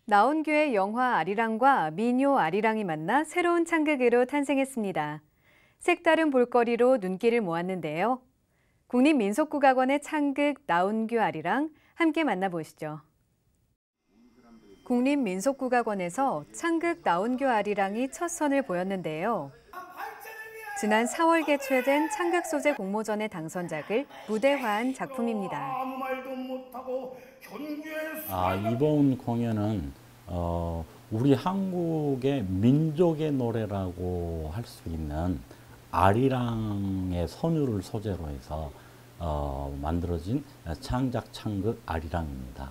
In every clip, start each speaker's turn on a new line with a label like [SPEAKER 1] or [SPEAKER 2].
[SPEAKER 1] 나온규의 영화 아리랑과 민요 아리랑이 만나 새로운 창극으로 탄생했습니다. 색다른 볼거리로 눈길을 모았는데요. 국립민속국악원의 창극 나온규 아리랑 함께 만나보시죠. 국립민속국악원에서 창극 나온규 아리랑이 첫 선을 보였는데요. 지난 4월 개최된 창극 소재 공모전의 당선작을 무대화한 작품입니다.
[SPEAKER 2] 이번 공연은 우리 한국의 민족의 노래라고 할 수 있는 아리랑의 선율을 소재로 해서 만들어진 창작 창극 아리랑입니다.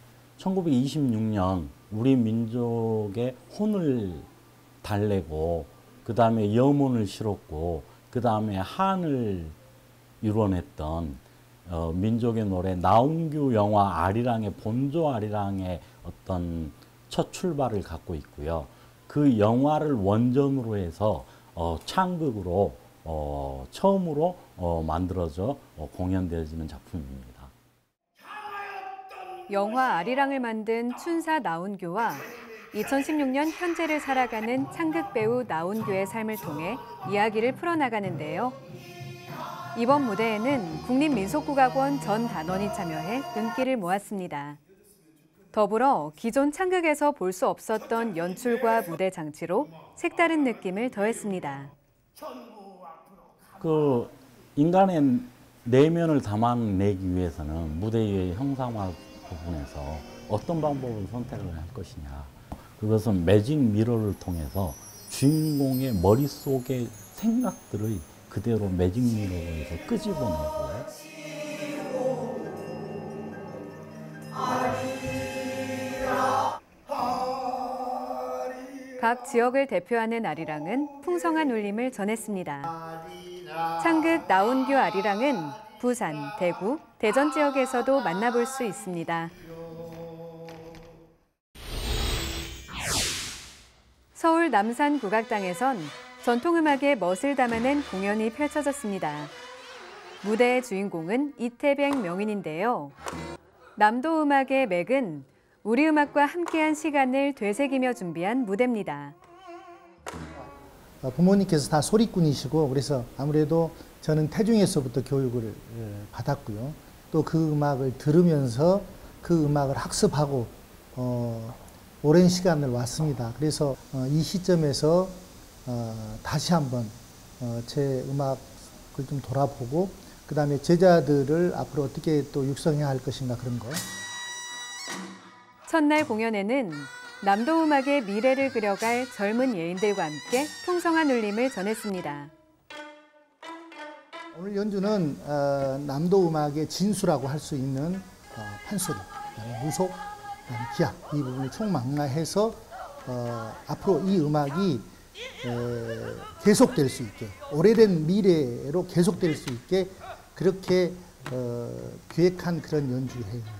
[SPEAKER 2] 1926년 우리 민족의 혼을 달래고 그 다음에 염원을 실었고 그 다음에 한을 이뤄냈던 민족의 노래 나온규 영화 아리랑의 본조 아리랑의 어떤 첫 출발을 갖고 있고요. 그 영화를 원전으로 해서 창극으로 처음으로 만들어져 공연되어지는 작품입니다.
[SPEAKER 1] 영화 아리랑을 만든 춘사 나온규와 2016년 현재를 살아가는 창극 배우 나온규의 삶을 통해 이야기를 풀어나가는데요. 이번 무대에는 국립민속국악원 전 단원이 참여해 눈길을 모았습니다. 더불어 기존 창극에서 볼 수 없었던 연출과 무대 장치로 색다른 느낌을 더했습니다.
[SPEAKER 2] 그 인간의 내면을 담아내기 위해서는 무대의 형상화 부분에서 어떤 방법을 선택을 할 것이냐. 그것은 매직 미러를 통해서 주인공의 머릿속의 생각들을 그대로 매직 미러에서 끄집어내고
[SPEAKER 1] 각 지역을 대표하는 아리랑은 풍성한 울림을 전했습니다. 창극 나온규 아리랑은 부산, 대구, 대전 지역에서도 만나볼 수 있습니다. 서울 남산국악당에선 전통음악의 멋을 담아낸 공연이 펼쳐졌습니다. 무대의 주인공은 이태백 명인인데요. 남도음악의 맥은 우리 음악과 함께한 시간을 되새기며 준비한 무대입니다.
[SPEAKER 3] 부모님께서 다 소리꾼이시고 그래서 아무래도 저는 태중에서부터 교육을 받았고요. 또 그 음악을 들으면서 그 음악을 학습하고 오랜 시간을 왔습니다. 그래서 이 시점에서 다시 한번 제 음악을 좀 돌아보고 그 다음에 제자들을 앞으로 어떻게 또 육성해야 할 것인가 그런 거.
[SPEAKER 1] 첫날 공연에는 남도음악의 미래를 그려갈 젊은 예인들과 함께 풍성한 울림을 전했습니다.
[SPEAKER 3] 오늘 연주는 남도음악의 진수라고 할 수 있는 판소리, 무속, 기악 이 부분을 총망라해서 앞으로 이 음악이 계속될 수 있게 오래된 미래로 계속될 수 있게 그렇게 기획한 그런 연주회입니다.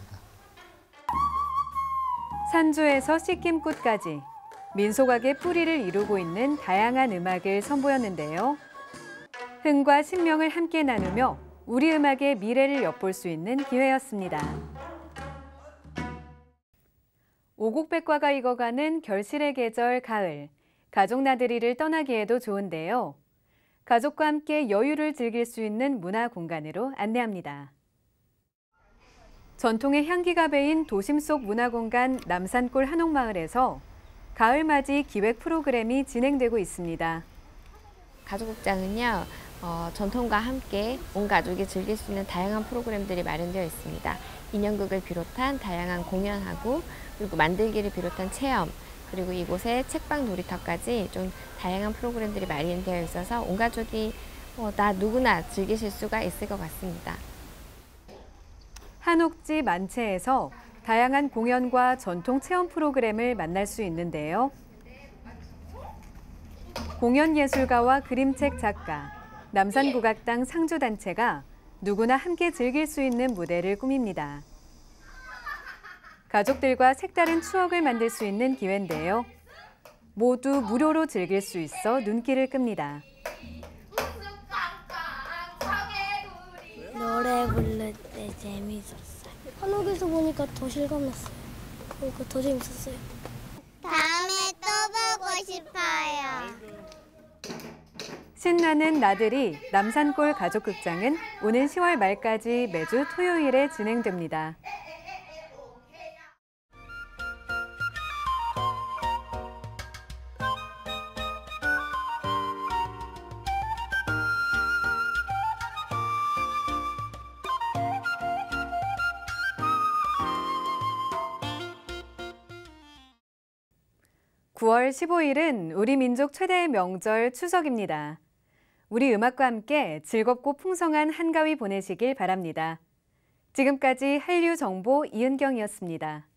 [SPEAKER 1] 산주에서 씻김꽃까지 민속악의 뿌리를 이루고 있는 다양한 음악을 선보였는데요. 흥과 신명을 함께 나누며 우리 음악의 미래를 엿볼 수 있는 기회였습니다. 오곡백과가 익어가는 결실의 계절 가을, 가족 나들이를 떠나기에도 좋은데요. 가족과 함께 여유를 즐길 수 있는 문화 공간으로 안내합니다. 전통의 향기가 배인 도심 속 문화공간 남산골 한옥마을에서 가을맞이 기획 프로그램이 진행되고 있습니다.
[SPEAKER 4] 가족극장은요, 전통과 함께 온 가족이 즐길 수 있는 다양한 프로그램들이 마련되어 있습니다. 인형극을 비롯한 다양한 공연하고 그리고 만들기를 비롯한 체험 그리고 이곳에 책방 놀이터까지 좀 다양한 프로그램들이 마련되어 있어서 온 가족이 다 누구나 즐기실 수가 있을 것 같습니다.
[SPEAKER 1] 한옥지 만채에서 다양한 공연과 전통 체험 프로그램을 만날 수 있는데요. 공연예술가와 그림책 작가, 남산국악당 상주단체가 누구나 함께 즐길 수 있는 무대를 꾸밉니다. 가족들과 색다른 추억을 만들 수 있는 기회인데요. 모두 무료로 즐길 수 있어 눈길을 끕니다.
[SPEAKER 5] 노래 부를 때 재밌었어요. 한옥에서 보니까 더 실감났어요. 그러니까 더 재밌었어요.
[SPEAKER 6] 다음에 또 보고 싶어요.
[SPEAKER 1] 신나는 나들이 남산골 가족극장은 오는 10월 말까지 매주 토요일에 진행됩니다. (9월 15일은) 우리 민족 최대의 명절 추석입니다. 우리 음악과 함께 즐겁고 풍성한 한가위 보내시길 바랍니다. 지금까지 한류 정보 이은경이었습니다.